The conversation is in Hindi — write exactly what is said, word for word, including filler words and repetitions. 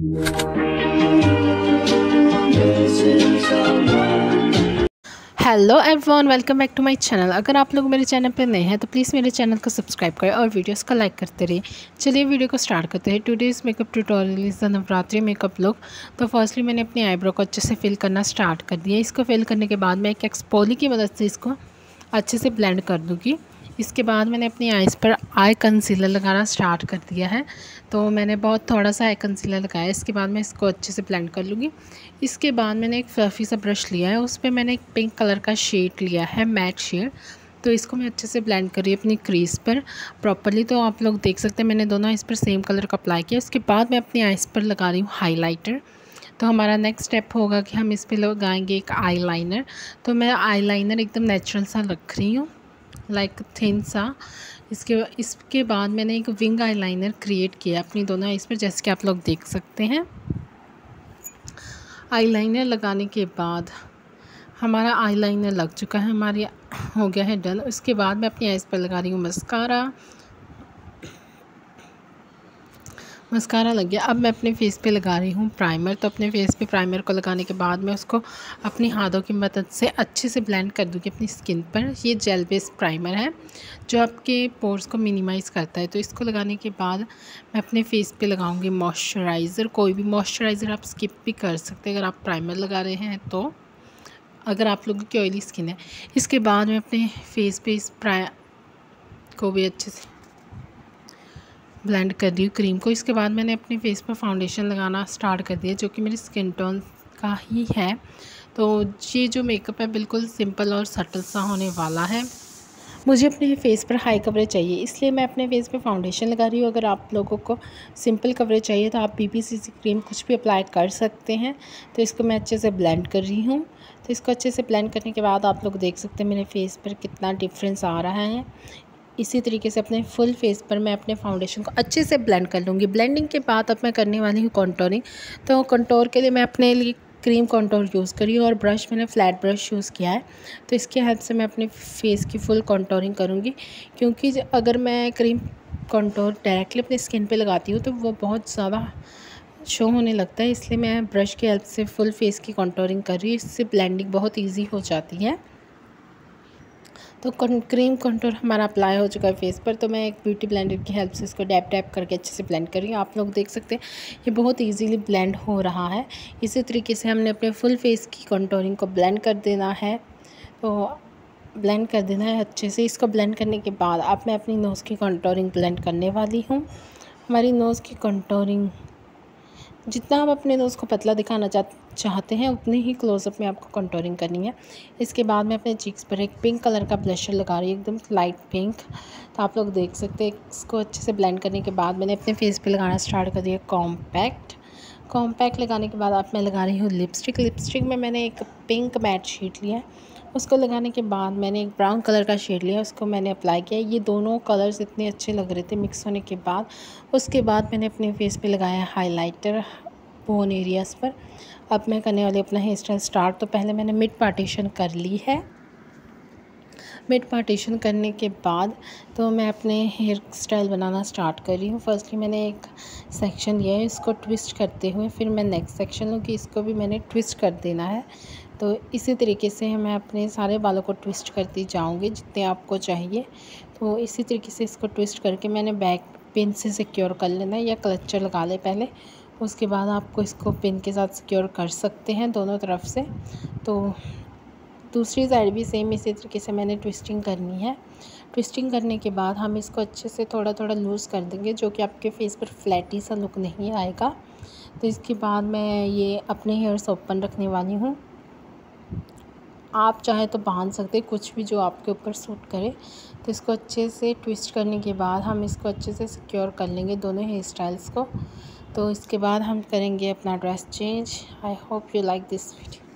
Hello everyone, welcome back to my channel. अगर आप लोग मेरे चैनल पर नए हैं तो प्लीज़ मेरे चैनल को सब्सक्राइब करें और वीडियोस को लाइक करते रहिए। चलिए वीडियो को स्टार्ट करते हैं। Today's makeup tutorial is the Navratri makeup look. तो फर्स्टली मैंने अपनी आईब्रो को अच्छे से फिल करना स्टार्ट कर दिया। इसको फिल करने के बाद मैं एक एक्सपोली की मदद से इसको अच्छे से ब्लेंड कर दूँगी। इसके बाद मैंने अपनी आइज़ पर आई कंसीलर लगाना स्टार्ट कर दिया है। तो मैंने बहुत थोड़ा सा आई कंसीलर लगाया। इसके बाद मैं इसको अच्छे से ब्लेंड कर लूँगी। इसके बाद मैंने एक फ्लफ़ी सा ब्रश लिया है, उस पर मैंने एक पिंक कलर का शेड लिया है, मैट शेड। तो इसको मैं अच्छे से ब्लेंड कर रही हूँ अपनी क्रीज पर प्रॉपरली। तो आप लोग देख सकते हैं मैंने दोनों आइज़ पर सेम कलर का अप्लाई किया। इसके बाद मैं अपनी आइज़ पर लगा रही हूँ हाईलाइटर। तो हमारा नेक्स्ट स्टेप होगा कि हम इस पर लगाएंगे एक आईलाइनर। तो मैं आईलाइनर एकदम नेचुरल सा रख रही हूँ, लाइक थिन सा। इसके इसके बाद मैंने एक विंग आईलाइनर क्रिएट किया अपनी दोनों आइज़ पर, जैसे कि आप लोग देख सकते हैं। आईलाइनर लगाने के बाद हमारा आईलाइनर लग चुका है, हमारी हो गया है डन। उसके बाद मैं अपनी आइज़ पर लगा रही हूँ मस्कारा। मस्कारा लग गया। अब मैं अपने फेस पे लगा रही हूँ प्राइमर। तो अपने फेस पे प्राइमर को लगाने के बाद मैं उसको अपनी हाथों की मदद से अच्छे से ब्लेंड कर दूँगी अपनी स्किन पर। ये जेल बेस्ड प्राइमर है जो आपके पोर्स को मिनिमाइज़ करता है। तो इसको लगाने के बाद मैं अपने फेस पे लगाऊंगी मॉइस्चराइज़र। कोई भी मॉइस्चराइज़र आप स्किप भी कर सकते हैं अगर आप प्राइमर लगा रहे हैं तो, अगर आप लोगों की ऑयली स्किन है। इसके बाद मैं अपने फेस पे इस प्राइ को भी अच्छे से ब्लेंड कर दी क्रीम को। इसके बाद मैंने अपने फेस पर फाउंडेशन लगाना स्टार्ट कर दिया, जो कि मेरी स्किन टोन का ही है। तो ये जो मेकअप है बिल्कुल सिंपल और सटल सा होने वाला है। मुझे अपने फेस पर हाई कवरेज चाहिए, इसलिए मैं अपने फेस पे फाउंडेशन लगा रही हूँ। अगर आप लोगों को सिंपल कवरेज चाहिए तो आप पीपीसीसी क्रीम कुछ भी अप्लाई कर सकते हैं। तो इसको मैं अच्छे से ब्लेंड कर रही हूँ। तो इसको अच्छे से ब्लेंड करने के बाद आप लोग देख सकते हैं मेरे फेस पर कितना डिफरेंस आ रहा है। इसी तरीके से अपने फुल फेस पर मैं अपने फाउंडेशन को अच्छे से ब्लेंड कर लूँगी। ब्लेंडिंग के बाद अब मैं करने वाली हूँ कॉन्टोरिंग। तो कॉन्टोर के लिए मैं अपने लिए क्रीम कॉन्टोर यूज़ करी और ब्रश मैंने फ्लैट ब्रश यूज़ किया है। तो इसकी हेल्प से मैं अपने फेस की फुल कॉन्टोरिंग करूँगी, क्योंकि अगर मैं क्रीम कॉन्टोर डायरेक्टली अपनी स्किन पे लगाती हूँ तो वो बहुत ज़्यादा शो होने लगता है। इसलिए मैं ब्रश की हेल्प से फुल फेस की कॉन्टोरिंग कर रही हूँ। इससे ब्लेंडिंग बहुत ईजी हो जाती है। तो क्रीम कंटूर हमारा अप्लाई हो चुका है फेस पर। तो मैं एक ब्यूटी ब्लेंडर की हेल्प से इसको डैप डैप करके अच्छे से ब्लेंड कर रही हूँ। आप लोग देख सकते हैं ये बहुत इजीली ब्लेंड हो रहा है। इसी तरीके से हमने अपने फुल फेस की कंटूरिंग को ब्लेंड कर देना है। तो ब्लेंड कर देना है अच्छे से। इसको ब्लेंड करने के बाद अब मैं अपनी नोज़ की कंटूरिंग ब्लेंड करने वाली हूँ। हमारी नोज़ की कंटूरिंग जितना आप अपने नोज़ को पतला दिखाना चाहते हैं उतने ही क्लोजअप में आपको कंटूरिंग करनी है। इसके बाद मैं अपने चीक्स पर एक पिंक कलर का ब्लशर लगा रही हूँ, एकदम लाइट पिंक। तो आप लोग देख सकते हैं इसको अच्छे से ब्लेंड करने के बाद मैंने अपने फेस पे लगाना स्टार्ट कर दिया कॉम्पैक्ट। कॉम्पैक्ट लगाने के बाद आप मैं लगा रही हूँ लिपस्टिक। लिपस्टिक में मैंने एक पिंक मैट शीट लिया है। उसको लगाने के बाद मैंने एक ब्राउन कलर का शेड लिया, उसको मैंने अप्लाई किया। ये दोनों कलर्स इतने अच्छे लग रहे थे मिक्स होने के बाद। उसके बाद मैंने अपने फेस पे लगाया हाइलाइटर बोन एरियाज़ पर। अब मैं करने वाली अपना हेयर स्टाइल स्टार्ट। तो पहले मैंने मिड पार्टीशन कर ली है। मिड पार्टीशन करने के बाद तो मैं अपने हेयर स्टाइल बनाना स्टार्ट कर रही हूँ। फर्स्टली मैंने एक सेक्शन लिया है, इसको ट्विस्ट करते हुए फिर मैं नेक्स्ट सेक्शन लूँगी, इसको भी मैंने ट्विस्ट कर देना है। तो इसी तरीके से मैं अपने सारे बालों को ट्विस्ट करती जाऊँगी जितने आपको चाहिए। तो इसी तरीके से इसको ट्विस्ट करके मैंने बैक पिन से सिक्योर कर लेना है, या क्लचर लगा ले पहले। उसके बाद आपको इसको पिन के साथ सिक्योर कर सकते हैं दोनों तरफ से। तो दूसरी साइड भी सेम इसी तरीके से मैंने ट्विस्टिंग करनी है। ट्विस्टिंग करने के बाद हम इसको अच्छे से थोड़ा थोड़ा लूज़ कर देंगे, जो कि आपके फेस पर फ्लैटी सा लुक नहीं आएगा। तो इसके बाद मैं ये अपने हेयर्स ओपन रखने वाली हूँ। आप चाहे तो बांध सकते, कुछ भी जो आपके ऊपर सूट करे। तो इसको अच्छे से ट्विस्ट करने के बाद हम इसको अच्छे से सिक्योर कर लेंगे दोनों हेयर स्टाइल्स को। तो इसके बाद हम करेंगे अपना dress change. I hope you like this video.